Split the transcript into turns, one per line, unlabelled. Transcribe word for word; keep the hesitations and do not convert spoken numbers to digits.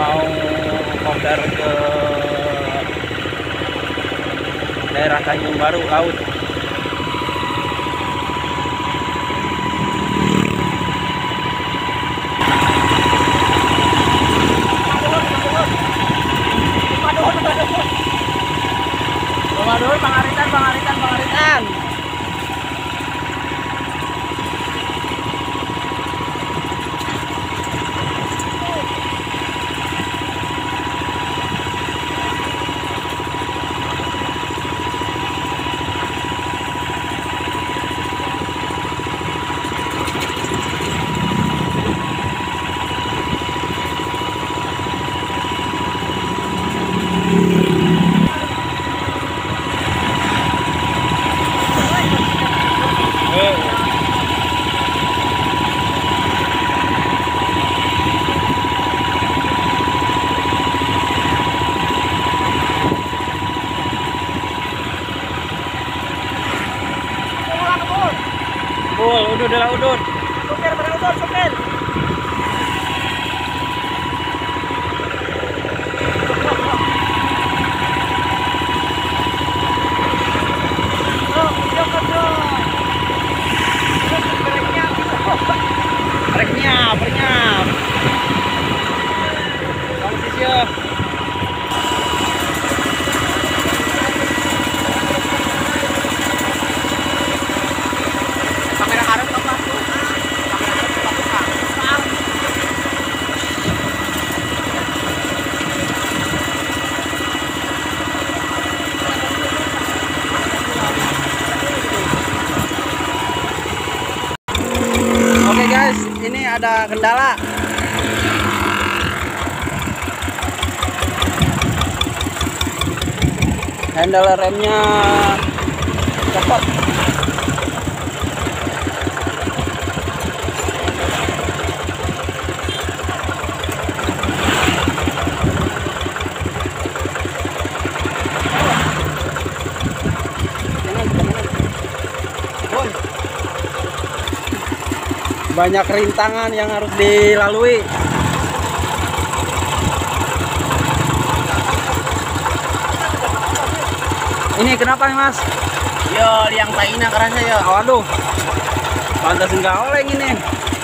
mau kopdar ke daerah Tanjung Baru laut. Waduh, pangaritan, pangaritan, pangaritan. Bul, udut adalah udut.
Sopir, pada udut, sopir.
Breknya, breknya. Kamu sih kamera harus lepas tuh. Kamera harus lepas tukang. Oke guys, ini ada kendala. Handle remnya copot. Banyak rintangan yang harus dilalui. Ini kenapa nih mas?
Yo, liang taina kerasa yo.
Waduh, pantas enggak oleng ini.